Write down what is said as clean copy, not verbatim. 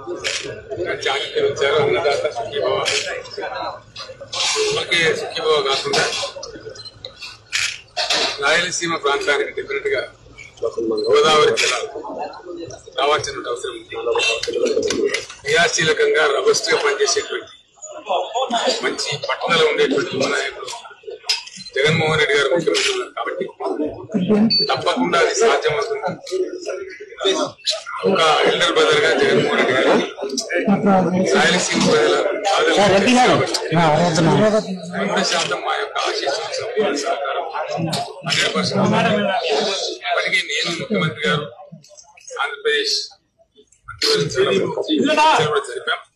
జాగ్రత్తలు వచ్చారు. అన్నదాత సుఖీభవ. ఓకే, సుఖీభవ కాకుండా రాయలసీమ ప్రాంతానికి డెఫినెట్ గా గోదావరి జలాలు రావాల్సిన అవసరం ఉంది. క్రియాశీలకంగా రబస్ట్ గా పనిచేసేటువంటి మంచి పట్టుదల ఉండేటువంటి మన జగన్మోహన్ రెడ్డి గారు ముఖ్యమంత్రి ఉన్నారు కాబట్టి తప్పకుండా అది సాధ్యమవుతుంది. ఒక ఎల్డర్ బ్రదర్ గా జగన్మోహన్ రెడ్డి గారు రాయలసీమ ప్రజల 100% మా యొక్క ఆశీస్సులు సంపూర్ణ సహకారం 100%. ఇప్పటికీ నేను ముఖ్యమంత్రి గారు ఆంధ్రప్రదేశ్ మంత్రివర్గం కూడా జరిపాం.